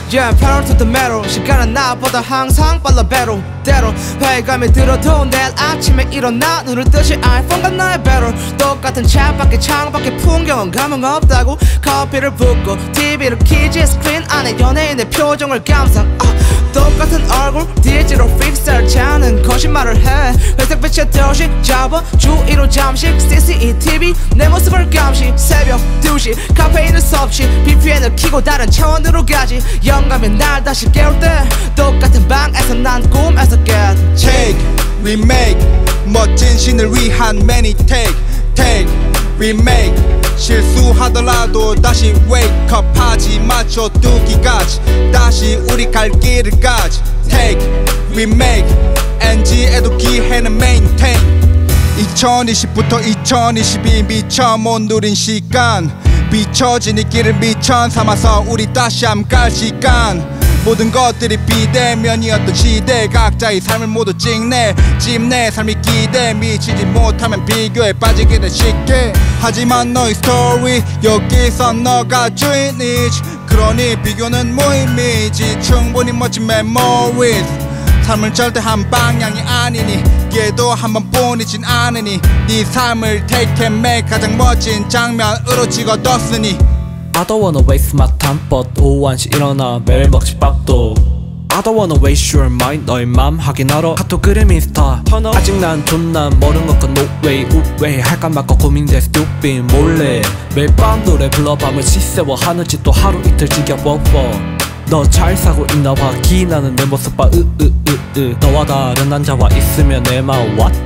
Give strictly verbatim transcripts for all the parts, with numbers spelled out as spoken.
Yeah, pedal to the metal. 시간은 나보다 항상 빨라 배로 대로 회의감이 들어도 내일 아침에 일어나 눈을 뜨지 아이폰과 나의 배로 똑같은 차밖에 창밖에 풍경은 감흥 없다고 커피를 붓고 티비를 키지 스크린 안에 연예인의 표정을 감상 uh, 똑같은 얼굴 디지로 픽스할 자는 거짓말을 해 회색빛의 도시 잡아 주위로 잠시 씨씨티비 내 모습을 감시 새벽 두 시 카페인을 섭취 비피엔을 켜고 다른 차원으로 가지 영감이 날 다시 깨울 때 똑같은 방에서 난 꿈에서 깨 Take, remake 멋진 신을 위한 many take Take, remake 실수하더라도 다시 wake up 하지 맞춰 두기까지 다시 우리 갈 길을 가지 Take, remake 엔지에도 기회는 maintain 이천이십부터 이천이십이 미처 못 누린 시간 비춰진 이 길을 미천 삼아서 우리 다시 함 갈 시간 모든 것들이 비대면이었던 시대 각자의 삶을 모두 찍네 찜내 삶이 기대 미치지 못하면 비교에 빠지게 돼 쉽게 하지만 너의 스토리 여기서 너가 주인이지 그러니 비교는 무의미지 충분히 멋진 memories 삶은 절대 한 방향이 아니니 기회도 한 번뿐이진 않으니 네 삶을 take and make 가장 멋진 장면으로 찍어뒀으니 I don't wanna waste my time but 오후 한 시 일어나 매일 먹지 밥도 I don't wanna waste your mind 너의 맘 확인하러 카톡 그림 인스타 아직 난 존나 모르는 것과 no way 우회해 할까 말까 고민돼 stupid 몰래 매일 밤 노래 불러 밤을 지새워 하는 짓도 하루 이틀 지겨워 너 잘 사고 있나 봐 기나는 내 모습 봐 으으으으 너와 다른 남자와 있으면 내 마음 what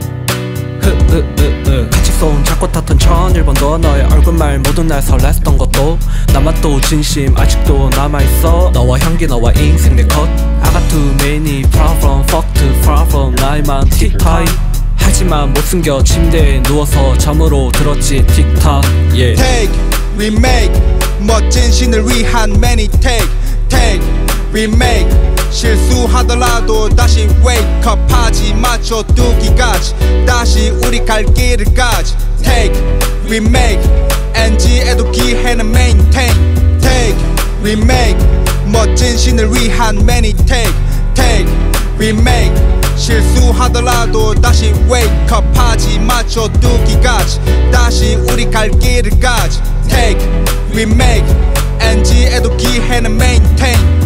흐으으으 같이 손 잡고 탔던 천일 번도 너의 얼굴말 모든 날 설렜던 것도 나만 또 진심 아직도 남아있어 너와 향기 너와 인생 내 컷 I got too many problem fuck too far from 나이만 틱타임 하지만 못 숨겨 침대에 누워서 잠으로 들었지 틱탁 yeah. Take, remake 멋진 신을 위한 many take Take, remake 실수하더라도 다시 wake up 하지 맞춰 두기까지 다시 우리 갈 길을 가지 Take, remake 엔지에도 기회는 maintain Take, remake 멋진 신을 위한 many take Take, remake 실수하더라도 다시 wake up 하지 맞춰 두기까지 다시 우리 갈 길을 가지 Take, remake 엔지에도 기회는 maintain